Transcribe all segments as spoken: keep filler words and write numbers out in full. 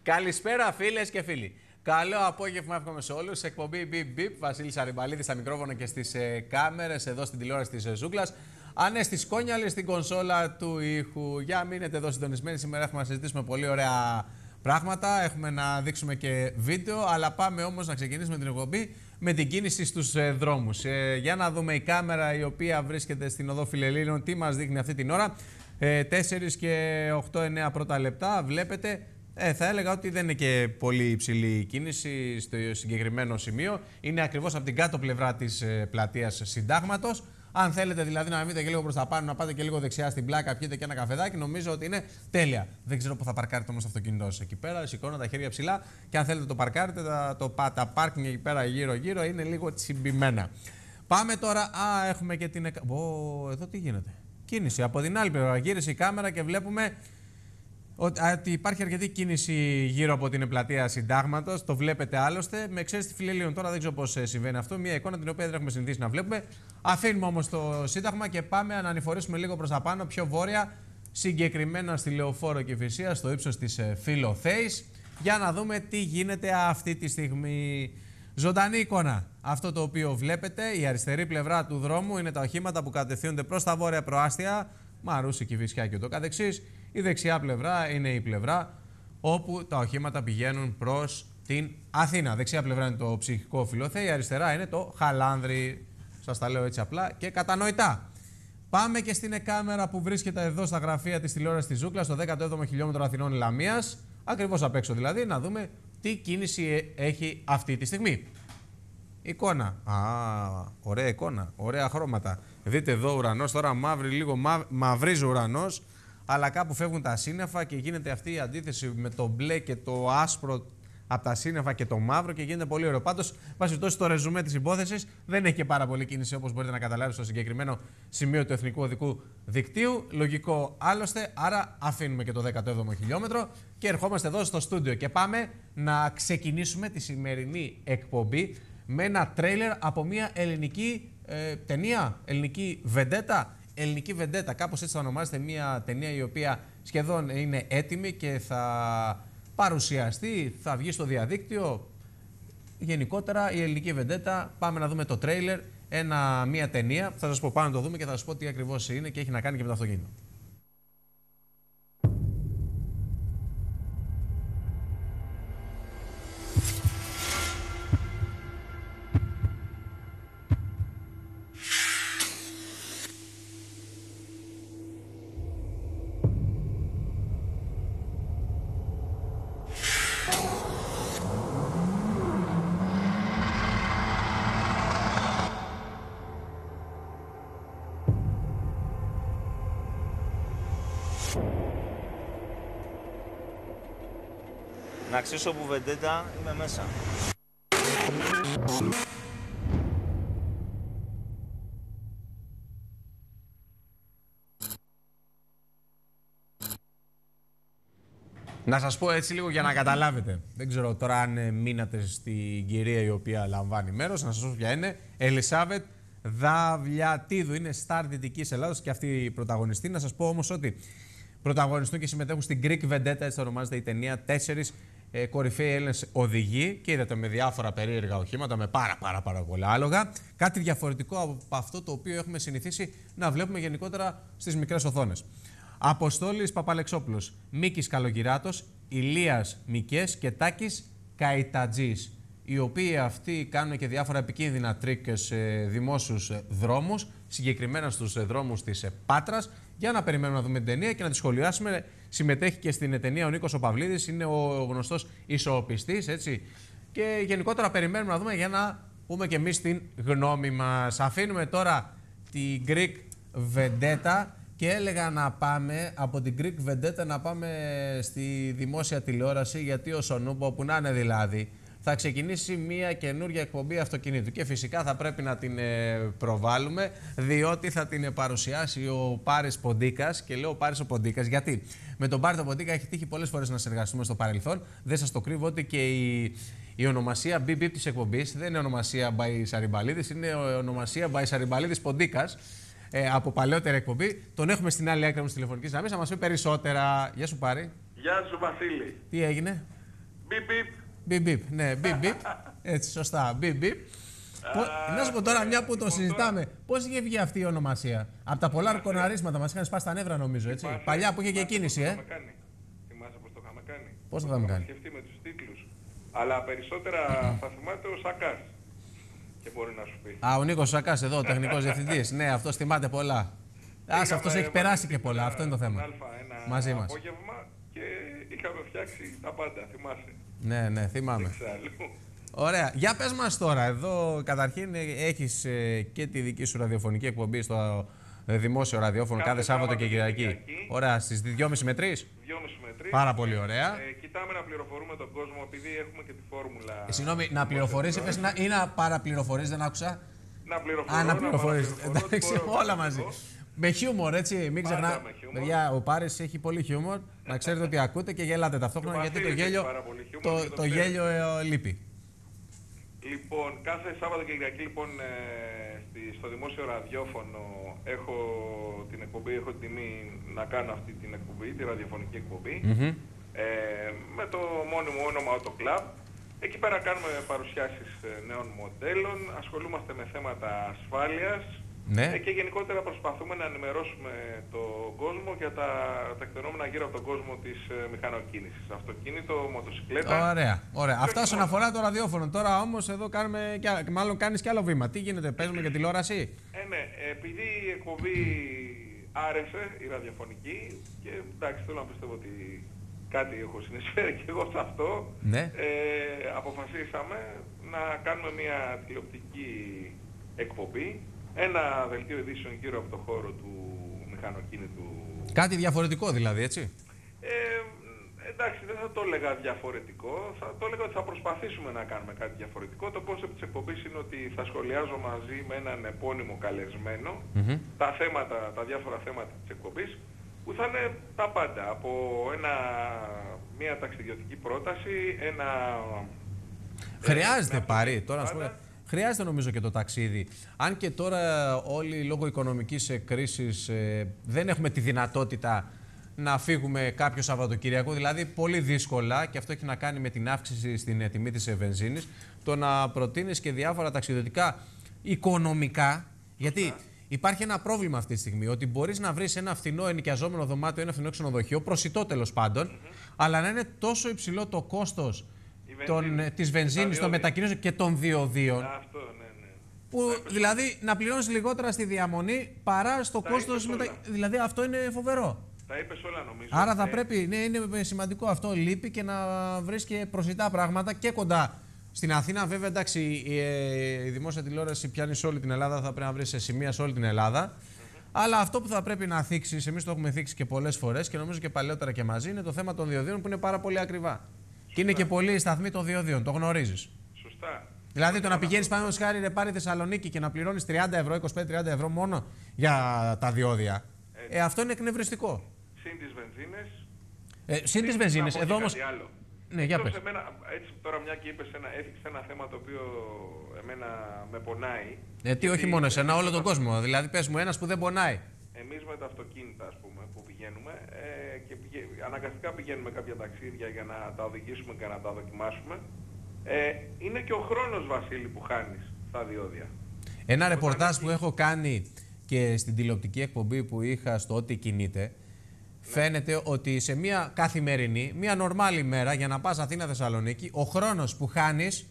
Καλησπέρα φίλες και φίλοι. Καλό απόγευμα εύχομαι σε όλους. Εκπομπή Beep Beep. Βασίλης Αρυμπαλίδης στα μικρόφωνα και στις ε, κάμερες εδώ στην τηλεόραση της ε, Ζούγκλας. Αν είναι στη σκόνια, λέει στην κονσόλα του ήχου. Για μείνετε εδώ συντονισμένοι. Σήμερα έχουμε να συζητήσουμε πολύ ωραία πράγματα. Έχουμε να δείξουμε και βίντεο. Αλλά πάμε όμως να ξεκινήσουμε την εκπομπή με την κίνηση στους ε, δρόμους. Ε, για να δούμε η κάμερα η οποία βρίσκεται στην οδό Φιλελλήνων τι μας δείχνει αυτή την ώρα. Ε, τέσσερα και οκτώ εννέα πρώτα λεπτά. Βλέπετε. Ε, θα έλεγα ότι δεν είναι και πολύ υψηλή η κίνηση στο συγκεκριμένο σημείο. Είναι ακριβώς από την κάτω πλευρά της ε, πλατείας Συντάγματος. Αν θέλετε δηλαδή να μείνετε και λίγο προς τα πάνω, να πάτε και λίγο δεξιά στην πλάκα, πιείτε και ένα καφεδάκι, νομίζω ότι είναι τέλεια. Δεν ξέρω πού θα παρκάρετε όμως το αυτοκίνητό σας. Εκεί πέρα σηκώνω τα χέρια ψηλά και αν θέλετε το παρκάρετε, τα, το, τα πάρκινγκ εκεί πέρα γύρω-γύρω είναι λίγο τσιμπημένα. Πάμε τώρα. Α, έχουμε και την. Ω, εδώ τι γίνεται. Κίνηση από την άλλη πλευρά. Γύρισε η κάμερα και βλέπουμε ότι υπάρχει αρκετή κίνηση γύρω από την πλατεία Συντάγματος. Το βλέπετε άλλωστε. Με εξαίρεση τη Φιλελλήνων τώρα δεν ξέρω πώς συμβαίνει αυτό. Μια εικόνα την οποία δεν έχουμε συνηθίσει να βλέπουμε. Αφήνουμε όμως το Σύνταγμα και πάμε να ανηφορήσουμε λίγο προς τα πάνω, πιο βόρεια, συγκεκριμένα στη Λεωφόρο Κηφισίας, στο ύψος της Φιλοθέης, για να δούμε τι γίνεται αυτή τη στιγμή. Ζωντανή εικόνα. Αυτό το οποίο βλέπετε, η αριστερή πλευρά του δρόμου είναι τα οχήματα που κατευθύνονται προς τα βόρεια προάστια, Μαρούσι, Κηφισιά και ούτω καθεξής. Η δεξιά πλευρά είναι η πλευρά όπου τα οχήματα πηγαίνουν προς την Αθήνα. Δεξιά πλευρά είναι το ψυχικό Φιλοθέη, η αριστερά είναι το Χαλάνδρη. Σας τα λέω έτσι απλά και κατανοητά. Πάμε και στην κάμερα που βρίσκεται εδώ στα γραφεία της τηλεόρασης της Ζούγκλας, στο δέκατο έβδομο χιλιόμετρο Αθηνών Λαμίας, ακριβώς απ' έξω δηλαδή, να δούμε τι κίνηση έχει αυτή τη στιγμή. Εικόνα. Α, ωραία εικόνα, ωραία χρώματα. Δείτε εδώ ουρανός, τώρα μαύρη, λίγο μα, μαυρίζει ο ουρανός, αλλά κάπου φεύγουν τα σύννεφα και γίνεται αυτή η αντίθεση με το μπλε και το άσπρο από τα σύννεφα και το μαύρο και γίνεται πολύ ωραίο. Πάντως, βάσει τόσο το ρεζουμέ της υπόθεσης, δεν έχει και πάρα πολύ κίνηση όπως μπορείτε να καταλάβετε στο συγκεκριμένο σημείο του Εθνικού Οδικού Δικτύου. Λογικό άλλωστε, άρα αφήνουμε και το δέκατο έβδομο χιλιόμετρο και ερχόμαστε εδώ στο στούντιο και πάμε να ξεκινήσουμε τη σημερινή εκπομπή με ένα τρέιλερ από μια ελληνική ε, ταινία, ελληνική βεντέτα. Ελληνική βεντέτα, κάπως έτσι θα ονομάζεται, μια ταινία η οποία σχεδόν είναι έτοιμη και θα παρουσιαστεί, θα βγει στο διαδίκτυο. Γενικότερα η ελληνική βεντέτα, πάμε να δούμε το τρέιλερ, ένα, μια ταινία, θα σας πω πάνω να το δούμε και θα σας πω τι ακριβώς είναι και έχει να κάνει και με το αυτοκίνητο. Να αξίσω που βεντέτα είμαι μέσα. Να σας πω έτσι λίγο για να καταλάβετε. Δεν ξέρω τώρα αν μείνατε στην κυρία η οποία λαμβάνει μέρος. Να σας πω ποια είναι. Ελισάβετ Δαυλιατίδου. Είναι στάρ Δυτικής Ελλάδος και αυτή η πρωταγωνιστή. Να σας πω όμως ότι πρωταγωνιστούν και συμμετέχουν στην Greek Vendetta, έτσι ονομάζεται η ταινία, τέσσερις ε, κορυφαίοι Έλληνες οδηγοί και είδατε με διάφορα περίεργα οχήματα, με πάρα πάρα πάρα πολλά άλογα. Κάτι διαφορετικό από αυτό το οποίο έχουμε συνηθίσει να βλέπουμε γενικότερα στις μικρές οθόνες. Αποστόλης Παπαλεξόπουλος, Μίκης Καλογυράτος, Ηλίας Μικές και Τάκης Καϊτατζής, οι οποίοι αυτοί κάνουν και διάφορα επικίνδυνα τρίκ σε δημόσιους δρόμους, συγκεκριμένα στους δρόμους της Πάτρας, για να περιμένουμε να δούμε την ταινία και να τη σχολιάσουμε. Συμμετέχει και στην ταινία ο Νίκος ο Παυλίδης, είναι ο γνωστός ισοοπιστής, έτσι. Και γενικότερα περιμένουμε να δούμε για να πούμε και εμείς την γνώμη μας. Αφήνουμε τώρα την Greek Vendetta και έλεγα να πάμε από την Greek Vendetta να πάμε στη δημόσια τηλεόραση, γιατί ο Σονούπο, όπου να είναι δηλαδή, θα ξεκινήσει μια καινούργια εκπομπή αυτοκινήτου και φυσικά θα πρέπει να την προβάλλουμε, διότι θα την παρουσιάσει ο Πάρης Ποντίκας. Και λέω Πάρης ο Ποντίκας γιατί με τον Πάρη τον Ποντίκα έχει τύχει πολλές φορές να συνεργαστούμε στο παρελθόν. Δεν σας το κρύβω ότι και η, η ονομασία Beep Beep της εκπομπής δεν είναι ονομασία by Σαρυμπαλίδης, είναι ονομασία by Σαρυμπαλίδης Ποντίκας. Ε, από παλαιότερη εκπομπή. Τον έχουμε στην άλλη άκρη της τηλεφωνικής γραμμής να μας πει περισσότερα. Γεια σου Πάρη. Γεια σου Βασίλη. Τι έγινε? Μπιπ, μπιπ. Μπιπ, μπιπ, ναι, μπιπ, μπιπ. Έτσι, σωστά, μπιπ, μπιπ. Να σου πω τώρα, μια που το συζητάμε, πώς είχε βγει αυτή η ονομασία? Από τα πολλά κοναρίσματα μας είχαν σπάσει τα νεύρα, νομίζω, έτσι. Παλιά που είχε και κίνηση, ε. Θυμάσαι πώς το είχαμε κάνει? Πώς το είχαμε κάνει? Σκεφτεί με τους τίτλους. Αλλά περισσότερα θα θυμάται ο Σακάς. Και μπορεί να σου πει. Α, ο Νίκος Σακάς εδώ, ο τεχνικός διευθυντής. Ναι, αυτός θυμάται πολλά. Ας, αυτός έχει περάσει και πολλά, αυτό είναι το θέμα. Ένα μαζί μας. Απόγευμα και είχαμε φτιάξει τα πάντα, θυμάσαι? Ναι, ναι, θυμάμαι. Ωραία. Για πες μας τώρα, εδώ καταρχήν έχεις ε, και τη δική σου ραδιοφωνική εκπομπή στο ε, δημόσιο ραδιόφωνο κάθε, κάθε Σάββατο και Κυριακή. Κυριακή. Ωραία, στις δυόμιση με τρεις. δυόμιση με τρεις. Πάρα πολύ ωραία. Ε, κοιτάμε να πληροφορούμε τον κόσμο, επειδή έχουμε και τη φόρμουλα. Ε, συγγνώμη, να πληροφορείς είπες, να, ή να παραπληροφορείς, δεν άκουσα. Να πληροφορώ. Α, να πληροφορείς. Εντάξει, όλα μαζί. Εγώ. Με χιούμορ, έτσι. Μην ξεχνάτε. Παιδιά, ο Πάρης έχει πολύ χιούμορ. Να ξέρετε ότι ακούτε και γελάτε ταυτόχρονα, γιατί το γέλιο, το, το, το γέλιο ε, λείπει. Λοιπόν, κάθε Σάββατο και Κυριακή λοιπόν, ε, στη, στο δημόσιο ραδιόφωνο έχω την εκπομπή, έχω την τιμή να κάνω αυτή την εκπομπή, τη ραδιοφωνική εκπομπή, Mm-hmm. ε, με το μόνιμο όνομα Auto Club. Εκεί πέρα κάνουμε παρουσιάσεις νέων μοντέλων, ασχολούμαστε με θέματα ασφάλειας, ναι. ε, και γενικότερα προσπαθούμε να ενημερώσουμε τον κόσμο για τα τεκτενόμενα γύρω από τον κόσμο της ε, μηχανοκίνησης. Αυτοκίνητο, μοτοσυκλέτα. Ωραία, ωραία. Αυτά όσον αφορά το ραδιόφωνο. Τώρα όμως εδώ κάνουμε, και, μάλλον κάνεις και άλλο βήμα. Τι γίνεται, παίζουμε και τηλεόραση? Ε, ναι, επειδή η εκπομπή άρεσε, η ραδιοφωνική, και εντάξει, θέλω να πιστεύω ότι κάτι έχω συνεισφέρει και εγώ σε αυτό, ναι. ε, αποφασίσαμε να κάνουμε μια τηλεοπτική εκπομπή, ένα δελτίο ειδήσεων γύρω από το χώρο του μηχανοκίνητου. Κάτι διαφορετικό δηλαδή, έτσι? Ε, εντάξει, δεν θα το έλεγα διαφορετικό, θα το έλεγα ότι θα προσπαθήσουμε να κάνουμε κάτι διαφορετικό. Το κόνσεπτ της εκπομπής είναι ότι θα σχολιάζω μαζί με έναν επώνυμο καλεσμένο Mm-hmm. τα θέματα, τα διάφορα θέματα της εκπομπής, που θα είναι τα πάντα, από ένα, μια ταξιδιωτική πρόταση, ένα... Χρειάζεται πάρει, τώρα να σου πω, χρειάζεται νομίζω και το ταξίδι. Αν και τώρα όλοι λόγω οικονομικής κρίσης ε, δεν έχουμε τη δυνατότητα να φύγουμε κάποιο Σαββατοκυριακό, δηλαδή πολύ δύσκολα, και αυτό έχει να κάνει με την αύξηση στην τιμή της βενζίνης, το να προτείνεις και διάφορα ταξιδιωτικά οικονομικά, γιατί υπάρχει ένα πρόβλημα αυτή τη στιγμή, ότι μπορείς να βρεις ένα φθηνό ενοικιαζόμενο δωμάτιο, ένα φθηνό ξενοδοχείο, προσιτό τέλος πάντων, mm-hmm. αλλά να είναι τόσο υψηλό το κόστος των, της βενζίνης, των μετακινήσεων και των διοδίων. Αυτό, ναι, ναι. Που δηλαδή να πληρώνεις λιγότερα στη διαμονή παρά στο τα κόστος. Μετα... Δηλαδή αυτό είναι φοβερό. Τα είπες όλα νομίζω. Άρα θα ναι. πρέπει, ναι, είναι σημαντικό αυτό, λείπει, και να βρεις και προσιτά πράγματα και κοντά. Στην Αθήνα, βέβαια, εντάξει, η, η δημόσια τηλεόραση πιάνει σε όλη την Ελλάδα, θα πρέπει να βρεις σε σημεία σε όλη την Ελλάδα. Mm-hmm. Αλλά αυτό που θα πρέπει να θίξεις, εμείς το έχουμε θίξει και πολλές φορές και νομίζω και παλαιότερα και μαζί, είναι το θέμα των διοδίων, που είναι πάρα πολύ ακριβά. Σωστά. Και είναι και πολλοί σταθμοί των διοδίων, το γνωρίζεις. Σωστά. Δηλαδή το να πηγαίνεις πάνω χάρη ρε πάρει Θεσσαλονίκη και να πληρώνεις τριάντα ευρώ, είκοσι πέντε τριάντα ευρώ μόνο για τα διόδια. Ε, αυτό είναι εκνευριστικό. Συν τις βενζίνες. Ε, συν τις βενζίνες. Εδώ όμως. Ναι, για πες. Εμένα, έτσι τώρα μια και είπες ένα, έθιξες ένα θέμα το οποίο εμένα με πονάει. Ε, τι, όχι μόνο εσένα, όλο τον κόσμο. Δηλαδή πες μου ένας που δεν πονάει. Εμείς με τα αυτοκίνητα, ας πούμε, που πηγαίνουμε ε, και πηγα... αναγκαστικά πηγαίνουμε κάποια ταξίδια για να τα οδηγήσουμε και να τα δοκιμάσουμε. Ε, είναι και ο χρόνος, Βασίλη, που χάνεις στα διόδια. Ένα ρεπορτάζ που έχω κάνει και στην τηλεοπτική εκπομπή που είχα στο Ό,τι κινείται, ναι. Φαίνεται ότι σε μια καθημερινή, μια νορμάλη μέρα για να πας Αθήνα-Θεσσαλονίκη, ο χρόνος που χάνεις,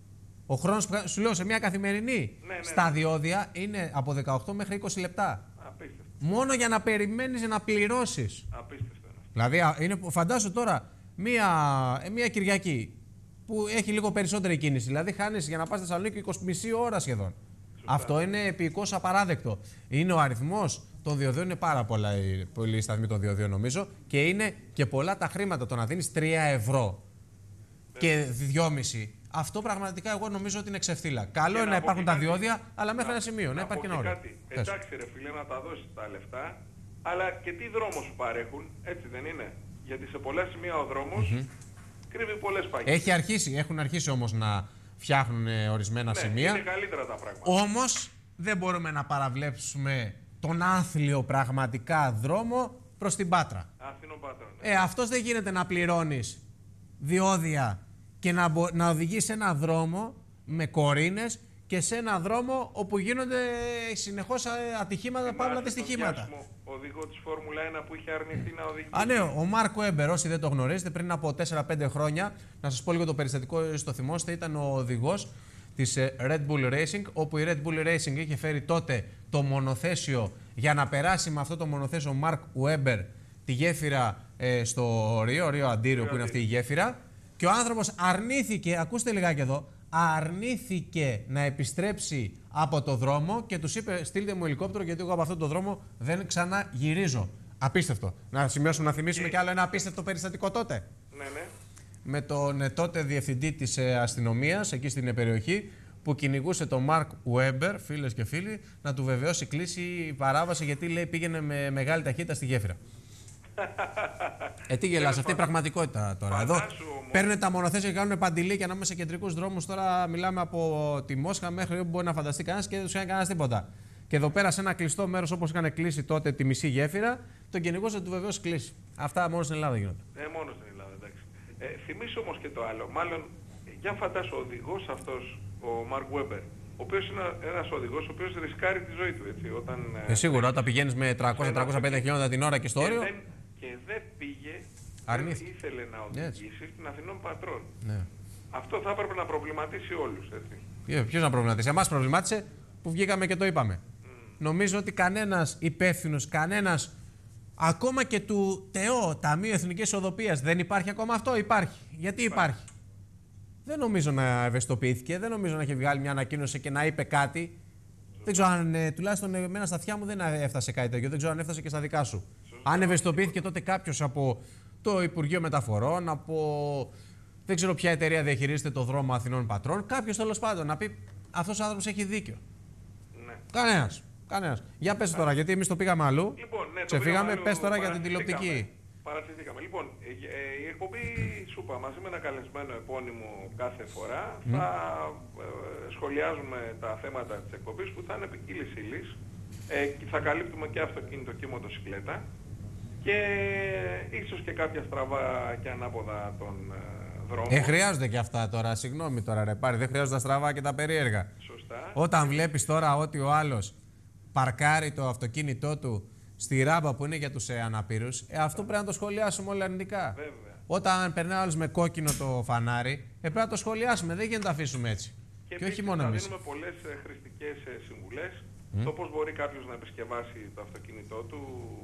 ο χρόνος που, σου λέω, σε μια καθημερινή ναι, ναι, στα ναι. διόδια είναι από δεκαοκτώ μέχρι είκοσι λεπτά. Απίστευτο. Μόνο για να περιμένεις να πληρώσεις. Απίστευτο. Δηλαδή, είναι, φαντάσου τώρα μια, μια Κυριακή που έχει λίγο περισσότερη κίνηση. Δηλαδή, χάνεις για να πας Θεσσαλονίκη είκοσι μισή ώρα σχεδόν. Σωστά. Αυτό είναι επικώς απαράδεκτο. Είναι ο αριθμός των διοδίων, είναι πάρα πολλά πολλοί σταθμοί των διοδίων νομίζω, και είναι και πολλά τα χρήματα. Το να δίνεις τρία ευρώ και δυόμισι. Αυτό πραγματικά εγώ νομίζω ότι είναι ξεφτύλα. Καλό είναι να υπάρχουν τα διόδια, αλλά μέχρι ένα σημείο. Να, να υπάρχει ένα όριο. Εντάξει, ρε φίλε, να τα δώσεις τα λεφτά, αλλά και τι δρόμο σου παρέχουν, έτσι δεν είναι? Γιατί σε πολλά σημεία ο δρόμος mm-hmm. κρύβει πολλές παγίδες. Έχει αρχίσει, έχουν αρχίσει όμως να φτιάχνουν ορισμένα ναι, σημεία. Είναι καλύτερα τα πράγματα. Όμως δεν μπορούμε να παραβλέψουμε τον άθλιο πραγματικά δρόμο προς την Πάτρα. Άθινο Πάτρα, ναι. Ε, αυτός δεν γίνεται να πληρώνεις διόδια και να, μπο, να οδηγεί σε ένα δρόμο με κορίνες και σε ένα δρόμο όπου γίνονται συνεχώς ατυχήματα, παύλα δυστυχήματα. Ο οδηγό της Φόρμουλα ένα που είχε αρνηθεί να οδηγήσει. Α, ναι, ο Μάρκ Βέμπερ, όσοι δεν το γνωρίζετε, πριν από τέσσερα πέντε χρόνια, να σας πω λίγο το περιστατικό, στο θυμόστε, ήταν ο οδηγός της Red Bull Racing, όπου η Red Bull Racing είχε φέρει τότε το μονοθέσιο για να περάσει με αυτό το μονοθέσιο ο Μάρκ Βέμπερ τη γέφυρα ε, στο Ρίο, Ρίο Αντίριο, που είναι αυτή η γέφυρα, και ο άνθρωπος αρνήθηκε, ακούστε λιγάκι εδώ, αρνήθηκε να επιστρέψει από το δρόμο και τους είπε: στείλτε μου ελικόπτερο, γιατί εγώ από αυτόν τον δρόμο δεν ξαναγυρίζω. Απίστευτο. Να σημειώσουμε, να θυμίσουμε κι άλλο ένα απίστευτο περιστατικό τότε. Ναι, ναι. Με τον τότε διευθυντή της αστυνομίας εκεί στην περιοχή, που κυνηγούσε τον Μάρκ Βέμπερ, φίλες και φίλοι, να του βεβαιώσει κλείσει η παράβαση, γιατί λέει πήγαινε με μεγάλη ταχύτητα στη γέφυρα. Ε, τι γελάς, αυτή η πραγματικότητα τώρα. Εδώ παίρνουν τα μονοθέσια και κάνουν παντιλή και να είμαστε σε κεντρικούς δρόμους. Τώρα μιλάμε από τη Μόσχα μέχρι όπου μπορεί να φανταστεί κανένας και δεν τους κάνει κανένας τίποτα. Και εδώ πέρα σε ένα κλειστό μέρος, όπως είχαν κλείσει τότε τη μισή γέφυρα, τον κυνηγός θα του βεβαίως κλείσει. Αυτά μόνο στην Ελλάδα γίνονται. Ε, μόνο στην Ελλάδα, εντάξει. Ε, θυμίσω όμως και το άλλο. Μάλλον, για φαντάσου, ο οδηγός αυτός, ο Μάρκ Βέμπερ, ο οποίος είναι ένας οδηγός ο οποίος ρισκάρει τη ζωή του. Έτσι, όταν, ε, σίγουρα, όταν πηγαίνεις με τριακόσια με τριακόσια πενήντα χιλιόμετρα την ώρα και στο όριο. Δεν, και δεν πήγε, αρνήθηκε. δεν ήθελε να οδηγήσει στην Αθηνών Πατρών. Ναι. Αυτό θα έπρεπε να προβληματίσει όλους. Έτσι. Ποιος να προβληματίσει? Εμάς προβλημάτισε που βγήκαμε και το είπαμε. Mm. Νομίζω ότι κανένας υπεύθυνος, κανένας, ακόμα και του ΤΕΟ, Ταμείου Εθνικής Οδοπίας, δεν υπάρχει ακόμα αυτό. Υπάρχει. Γιατί υπάρχει? υπάρχει. Δεν νομίζω να ευαισθητοποιήθηκε, δεν νομίζω να έχει βγάλει μια ανακοίνωση και να είπε κάτι. Δεν ξέρω αν ε, τουλάχιστον εμένα στα αυτιά μου δεν έφτασε κάτι τέτοιο. Δεν ξέρω αν έφτασε και στα δικά σου. Σωστά. Αν ευαισθητοποιήθηκε τότε κάποιος από το Υπουργείο Μεταφορών, από δεν ξέρω ποια εταιρεία διαχειρίζεται το δρόμο Αθηνών Πατρών, κάποιος τέλος πάντων να πει αυτός ο άνθρωπος έχει δίκιο. Ναι. Κανένας. Κανένας. Για πες τώρα, γιατί εμείς το πήγαμε αλλού. Λοιπόν, ναι, ξεφύγαμε, πες τώρα για την τηλεοπτική. Παρασυρθήκαμε. Λοιπόν, η εκπομπή Σούπα μαζί με ένα καλεσμένο επώνυμο κάθε φορά mm. θα ε, σχολιάζουμε τα θέματα της εκπομπής που θα είναι ποικίλης ύλης. Ε, θα καλύπτουμε και αυτοκίνητο και μοτοσυκλέτα και ίσως και κάποια στραβά και ανάποδα των ε, δρόμων. Ε, χρειάζονται και αυτά τώρα. Συγγνώμη τώρα, ρε πάρει, δεν χρειάζονται τα στραβά και τα περίεργα. Σωστά. Όταν βλέπεις τώρα ότι ο άλλος παρκάρει το αυτοκίνητό του στη ράμπα που είναι για τους ε, αναπήρους, ε, αυτό πρέπει να το σχολιάσουμε όλα αρνητικά. Βέβαια. Όταν περνάει άλλος με κόκκινο το φανάρι, ε, πρέπει να το σχολιάσουμε, δεν γίνεται να το αφήσουμε έτσι. Και, και όχι μόνο εμείς. Θα δίνουμε πολλές ε, χρηστικές ε, συμβουλές, mm. το πώς μπορεί κάποιος να επισκευάσει το αυτοκίνητό του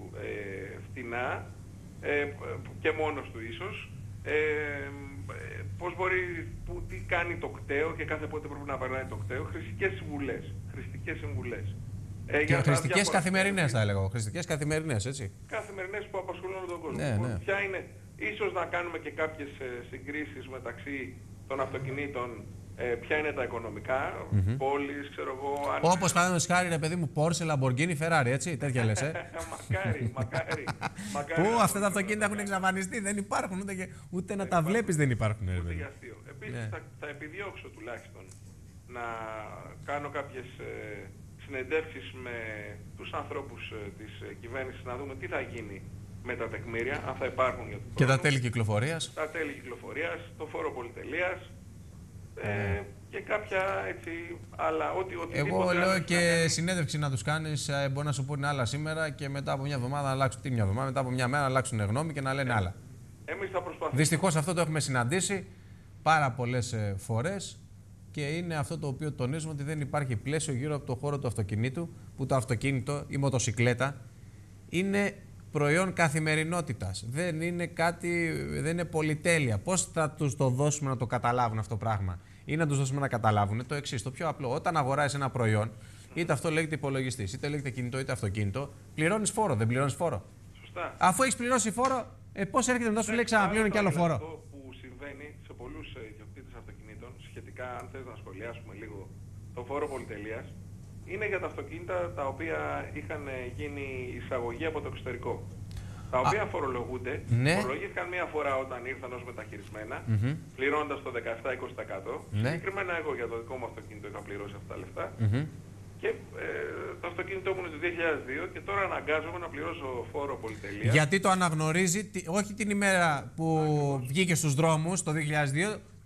ε, φτηνά ε, και μόνος του ίσως. Ε, πώς μπορεί, που, τι κάνει το κταίο και κάθε πότε πρέπει να περνάει το κταίο. Χρηστικές συμβουλές. Χρηστικές συμβουλές. Ε, και χρηστικές καθημερινές θα έλεγα. Χρηστικές καθημερινές, έτσι. Καθημερινές που απασχολούν τον κόσμο. Ναι, ναι. Ποια είναι, ίσως να κάνουμε και κάποιες ε, συγκρίσεις μεταξύ των αυτοκινήτων, ε, ποια είναι τα οικονομικά, mm-hmm. πόλεις, ξέρω εγώ. Αν... Όπως παραδείγματος χάρη, ρε παιδί μου, Porsche, Lamborghini, Ferrari, έτσι, τέτοια λες, ε. μακάρι, μακάρι. μακάρι Πού αυτά τα αυτοκίνητα έχουν εξαφανιστεί, δεν υπάρχουν, ούτε, και, ούτε να τα βλέπεις δεν υπάρχουν. Ρε, ούτε για αστείο. Επίσης yeah. θα, θα επιδιώξω τουλάχιστον να κάνω κάποιες ε, συνεντεύξεις με τους ανθρώπους ε, της ε, κυβέρνησης, να δούμε τι θα γίνει με τα τεκμήρια, αν θα υπάρχουν για το και τα τέλη κυκλοφορίας. Τα τέλη κυκλοφορίας, το φόρο πολυτελείας ε, και κάποια έτσι άλλα, ό,τι εγώ λέω και συνέντευξη να τους κάνεις, ε, μπορεί να σου πούνε άλλα σήμερα και μετά από μια εβδομάδα να αλλάξουν, τι μια εβδομάδα, μετά από μια μέρα να αλλάξουν γνώμη και να λένε ε, άλλα. Εμείς θα προσπαθήσουμε. Δυστυχώς αυτό το έχουμε συναντήσει πάρα πολλές ε, φορές. Και είναι αυτό το οποίο τονίζουμε, ότι δεν υπάρχει πλαίσιο γύρω από το χώρο του αυτοκινήτου, που το αυτοκίνητο, η μοτοσυκλέτα, είναι προϊόν καθημερινότητας. Δεν είναι κάτι, δεν είναι πολυτέλεια. Πώς θα τους το δώσουμε να το καταλάβουν αυτό το πράγμα? Ή να τους δώσουμε να καταλάβουν το εξής, το πιο απλό. Όταν αγοράζεις ένα προϊόν, είτε αυτό λέγεται υπολογιστής, είτε λέγεται κινητό, είτε αυτοκίνητο, πληρώνεις φόρο, δεν πληρώνεις φόρο? Σωστά. Αφού έχεις πληρώσει φόρο, ε, πώς έρχεται μετά σου λέει ξαναπληρώνει και άλλο φόρο? Αυτό που συμβαίνει σε πολλούς ιδιοκτήτες αυτοκινήτων, σχετικά, αν θες να σχολιάσουμε λίγο το φόρο πολυτελείας, είναι για τα αυτοκίνητα τα οποία είχαν γίνει εισαγωγή από το εξωτερικό. Τα οποία Α, φορολογούνται, ναι. φορολογήθηκαν μία φορά όταν ήρθαν ως μεταχειρισμένα, mm-hmm. πληρώνοντας το δεκαεπτά με είκοσι τοις εκατό. Ναι. Συγκεκριμένα εγώ για το δικό μου αυτοκίνητο είχα πληρώσει αυτά τα λεφτά. Mm-hmm. Και ε, το αυτοκίνητό μου είναι το δύο χιλιάδες δύο και τώρα αναγκάζομαι να πληρώσω φόρο πολυτελείας. Γιατί το αναγνωρίζει, όχι την ημέρα που Ακριβώς. βγήκε στους δρόμους το δύο χιλιάδες δύο,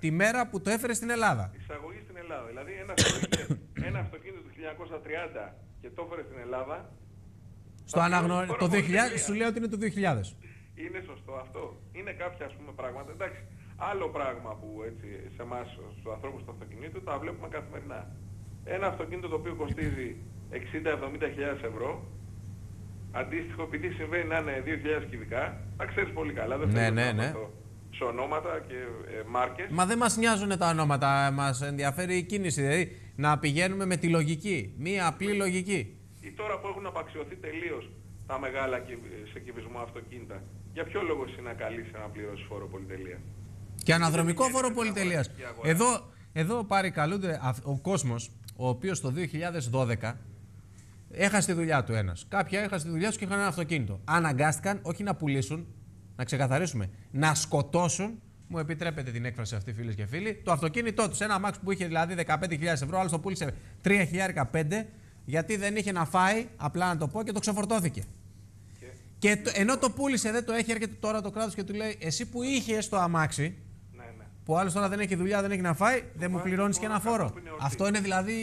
τη μέρα που το έφερε στην Ελλάδα. Εισαγωγή στην Ελλάδα. Δηλαδή ένα, αυτοκίνητο, ένα αυτοκίνητο του χίλια εννιακόσια τριάντα και το έφερε στην Ελλάδα. Στο αναγνω... Το δύο χιλιάδες, σου λέω ότι είναι το δύο χιλιάδες. Είναι σωστό αυτό. Είναι κάποια ας πούμε πράγματα. Εντάξει, άλλο πράγμα που έτσι σε εμάς, στους ανθρώπους του αυτοκινήτου, τα βλέπουμε καθημερινά. Ένα αυτοκίνητο το οποίο κοστίζει εξήντα με εβδομήντα χιλιάδες ευρώ, αντίστοιχο επειδή συμβαίνει να είναι δύο χιλιάδες κυβικά, τα ξέρεις πολύ καλά. Δεν ναι, θέλω ναι, να ναι. αυτό σε ονόματα και ε, μάρκες. Μα δεν μας νοιάζουν τα ονόματα, μας ενδιαφέρει η κίνηση. Δηλαδή να πηγαίνουμε με τη λογική, μία απλή λογική. Ή τώρα που έχουν απαξιωθεί τελείως τα μεγάλα σε κυβισμό αυτοκίνητα, για ποιο λόγο εσύ να καλείς να πληρώσεις φόρο πολυτελείας? Και αναδρομικό φόρο πολυτελείας. Εδώ, εδώ πάρει καλούνται ο κόσμος, ο οποίος το δύο χιλιάδες δώδεκα έχασε τη δουλειά του ένας. Κάποια έχασε τη δουλειά του και είχαν ένα αυτοκίνητο. Αναγκάστηκαν όχι να πουλήσουν, να ξεκαθαρίσουμε, να σκοτώσουν. Μου επιτρέπετε την έκφραση αυτή, φίλες και φίλοι. Το αυτοκίνητό του, ένα αμάξι που είχε δηλαδή δεκαπέντε χιλιάδες ευρώ, άλλος το πούλησε τρία χιλιάδες πέντε, γιατί δεν είχε να φάει, απλά να το πω, και το ξεφορτώθηκε. Και, και το, ενώ το πούλησε, δεν το έχει, έρχεται τώρα το κράτος και του λέει: εσύ που είχες το αμάξι, ναι, ναι. που άλλος τώρα δεν έχει δουλειά, δεν έχει να φάει, το δεν μου πληρώνεις και ένα φόρο. Αυτό είναι δηλαδή.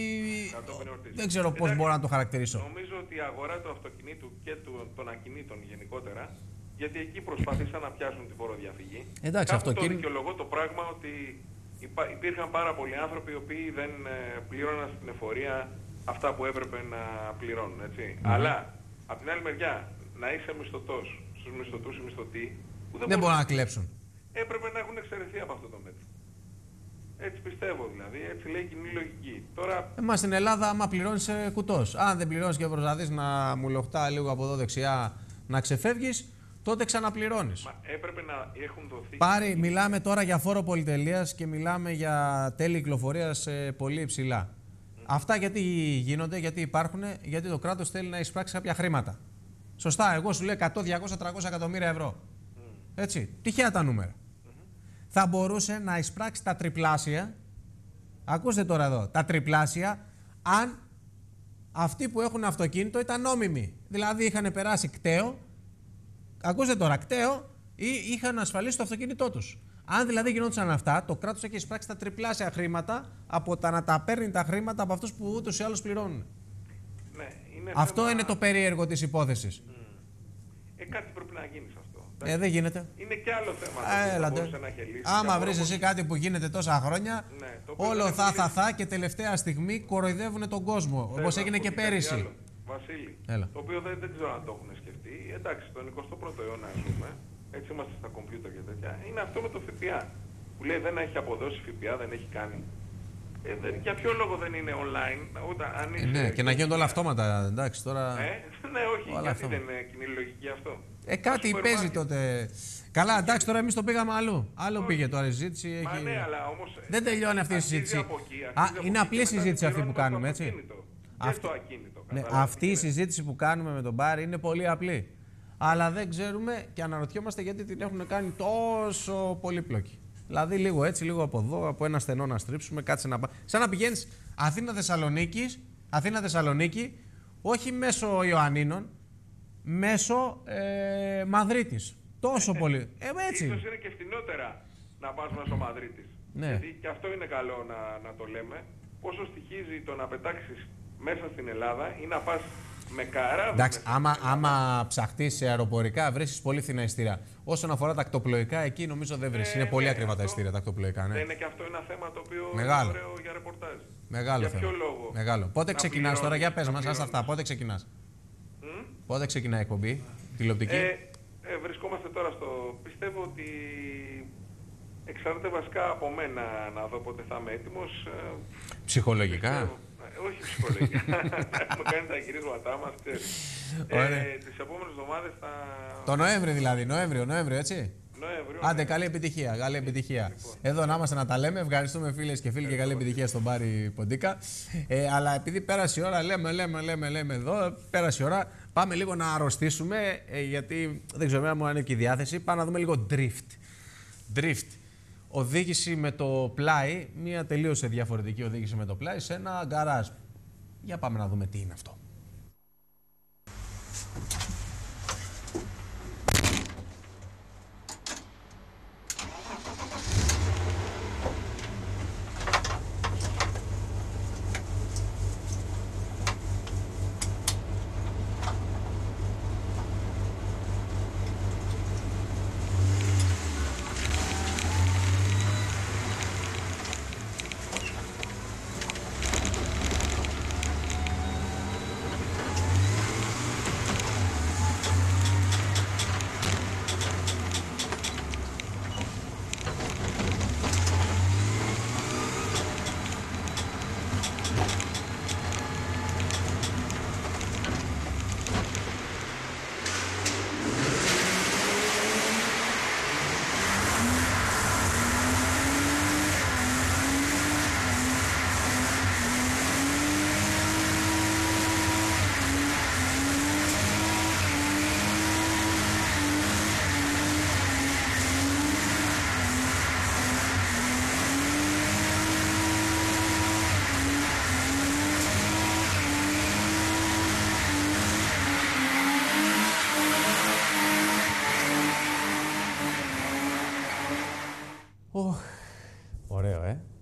Δεν ξέρω πώς μπορώ να το χαρακτηρίσω. Νομίζω ότι η αγορά του αυτοκινήτου και του, των ακινήτων γενικότερα, γιατί εκεί προσπαθήσαν να πιάσουν τη φοροδιαφυγή. Εντάξει, αυτό αυτοκίνη... το δικαιολογώ το πράγμα ότι υπήρχαν πάρα πολλοί άνθρωποι οι οποίοι δεν πλήρωναν στην εφορία αυτά που έπρεπε να πληρώνουν, έτσι. Mm-hmm. Αλλά, από την άλλη μεριά, να είσαι μισθωτός στους μισθωτούς ή μισθωτοί, που δεν, δεν μπορούν να κλέψουν. Έπρεπε να έχουν εξαιρεθεί από αυτό το μέτρο. Έτσι πιστεύω δηλαδή, έτσι λέει η κοινή λογική. Τώρα... Εμάς στην Ελλάδα, άμα πληρώνεις ε, κουτός. Αν δεν πληρώνεις και προσπαθείς να μου λοχτά λίγο από εδώ δεξιά να ξεφεύγεις, τότε ξαναπληρώνεις. Μα έπρεπε να έχουν δοθεί... Πάρη, μιλάμε τώρα για φόρο πολυτελείας και μιλάμε για τέλη κυκλοφορίας ε, πολύ υψηλά. Mm. Αυτά γιατί γίνονται, γιατί υπάρχουν, γιατί το κράτος θέλει να εισπράξει κάποια χρήματα. Σωστά, εγώ σου λέω εκατό, διακόσια, τριακόσια εκατομμύρια ευρώ. Mm. Έτσι, τυχαία τα νούμερα. Mm-hmm. Θα μπορούσε να εισπράξει τα τριπλάσια, ακούστε τώρα εδώ, τα τριπλάσια, αν αυτοί που έχουν αυτοκίνητο ήταν νόμιμοι. Δηλαδή είχαν περάσει κταίο, ακούστε τώρα, κταίο, ή είχαν ασφαλίσει το αυτοκίνητό τους. Αν δηλαδή γινόντουσαν αυτά, το κράτος έχει εισπράξει τα τριπλάσια χρήματα από τα να τα παίρνει τα χρήματα από αυτούς που ούτως ή άλλως πληρώνουν. Ναι, είναι αυτό θέμα... είναι το περίεργο της υπόθεσης. Mm. Ε, κάτι πρέπει να γίνει σε αυτό. Ε, δεν γίνεται. Είναι και άλλο θέμα. Ε, έλατε. Να έχει λύσει. Άμα βρεις εσύ κάτι που γίνεται τόσα χρόνια, ναι, όλο θα θα θα και τελευταία στιγμή κοροϊδεύουν τον κόσμο. Όπως έγινε και πέρυσι. Βασίλη, Έλα. το οποίο δεν, δεν ξέρω αν το έχουν σκεφτεί. Εντάξει, τον εικοστό πρώτο αιώνα ζούμε, έτσι είμαστε στα κομπιούτερ και τέτοια. Είναι αυτό με το ΦΠΑ. Που λέει δεν έχει αποδώσει ΦΠΑ, δεν έχει κάνει. Ε, δεν, για ποιο λόγο δεν είναι online, ούτε αν είσαι... Ε, ναι, και να γίνονται όλα αυτόματα, εντάξει τώρα... Ε, ναι, όχι, όλα γιατί αυτόματα. Δεν είναι κοινή λογική αυτό. Ε, κάτι παίζει τότε. Καλά, εντάξει, τώρα εμείς το πήγαμε αλλού. Άλλο όχι. Πήγε τώρα η συζήτηση. Μα έχει... ναι, αλλά όμως... Δεν τελειώνει αυτή η συζήτηση. Εκεί, Α, είναι απλή συζήτηση αυτή που κάνουμε, έτσι. Αυτή... Το ακίνητο, ναι, αυτή η συζήτηση που κάνουμε με τον Πάρη είναι πολύ απλή. Αλλά δεν ξέρουμε και αναρωτιόμαστε γιατί την έχουν κάνει τόσο πολύπλοκη. Δηλαδή λίγο έτσι, λίγο από εδώ, από ένα στενό να στρίψουμε, κάτσε να πάμε. Σαν να πηγαίνεις Αθήνα-Θεσσαλονίκη, Αθήνα-Θεσσαλονίκη, όχι μέσω Ιωαννίνων, μέσω ε, Μαδρίτης. Τόσο πολύ. Ε, έτσι. Ίσως είναι και φτηνότερα να πας μέσω Μαδρίτης. Ναι. Γιατί και αυτό είναι καλό να, να το λέμε. Πόσο στοιχίζει το να πετάξεις μέσα στην Ελλάδα ή να πας με καράβι. Εντάξει, άμα, άμα ψαχτείς σε αεροπορικά, βρίσκεις πολύ φθηνά ειστήρια. Όσον αφορά τα ακτοπλοϊκά, εκεί νομίζω δεν βρίσκεις. Ε, είναι πολύ ναι, ακριβά τα ειστήρια τα ακτοπλοϊκά. Ναι. Δεν είναι και αυτό ένα θέμα το οποίο Μεγάλο. είναι ωραίο για ρεπορτάζ. Μεγάλο για θέμα. ποιο λόγο. Μεγάλο. Πότε ξεκινάς τώρα, για πες μας, ας αυτά, πότε ξεκινάς. Mm? Πότε ξεκινάει η εκπομπή, τηλεοπτική. Ε, ε, βρισκόμαστε τώρα στο. Πιστεύω ότι εξαρτάται βασικά από μένα να δω πότε θα είμαι έτοιμος. Ψυχολογικά. Πιστεύω, όχι ψυχολογικά. Έχουμε κάνει τα γυρίσματά μας, ξέρεις. Ε, τις επόμενες εβδομάδες θα... Το Νοέμβρη δηλαδή, Νοέμβριο, Νοέμβριο, έτσι. Νοέμβριο. Άντε, καλή επιτυχία, καλή επιτυχία. Λοιπόν. Εδώ να είμαστε να τα λέμε. Ευχαριστούμε φίλες και φίλοι και καλή επιτυχία στον Πάρη Ποντίκα. Ε, αλλά επειδή πέρασε η ώρα, λέμε, λέμε, λέμε, λέμε εδώ, πέρασε η ώρα, πάμε λίγο να αρρωστήσουμε, ε, γιατί δεν ξέρω αν μου ανέβηκε η διάθεση. Πάμε να δούμε λίγο drift. Drift. Οδήγηση με το πλάι, μια τελείως διαφορετική οδήγηση με το πλάι σε ένα γκαράζ. Για πάμε να δούμε τι είναι αυτό.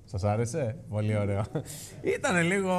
Σας άρεσε? Πολύ ωραίο. Ήτανε λίγο...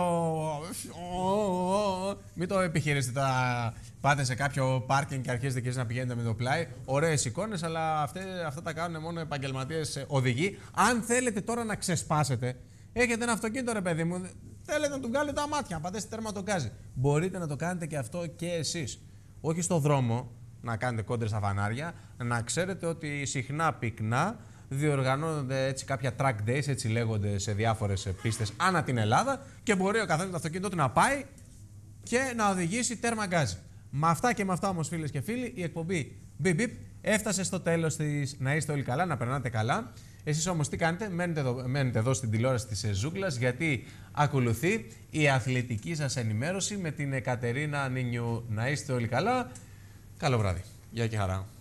Μην το επιχειρήσετε τώρα. Πάτε σε κάποιο πάρκινγκ και αρχίζετε και εσείς να πηγαίνετε με το πλάι. Ωραίες εικόνες, αλλά αυτές, αυτά τα κάνουν μόνο επαγγελματίες οδηγοί. Αν θέλετε τώρα να ξεσπάσετε, έχετε ένα αυτοκίνητο ρε παιδί μου, θέλετε να του βγάλετε τα μάτια, να πατήσετε τέρμα το γκάζι. Μπορείτε να το κάνετε και αυτό και εσείς. Όχι στο δρόμο, να κάνετε κόντρες στα φανάρια, να ξέρετε ότι συχνά πυκνά διοργανώνονται έτσι κάποια track days, έτσι λέγονται, σε διάφορες πίστες ανά την Ελλάδα και μπορεί ο καθένας το αυτοκίνητό του να πάει και να οδηγήσει τέρμα γκάζι. Με αυτά και με αυτά όμως, φίλες και φίλοι, η εκπομπή Beep Beep έφτασε στο τέλος της. Να είστε όλοι καλά, να περνάτε καλά. Εσείς όμως τι κάνετε? Μένετε εδώ, μένετε εδώ στην τηλεόραση της Ζούγκλας, γιατί ακολουθεί η αθλητική σας ενημέρωση με την Κατερίνα Νίνιου. Να είστε όλοι καλά. Καλό βράδυ. Γεια και χαρά.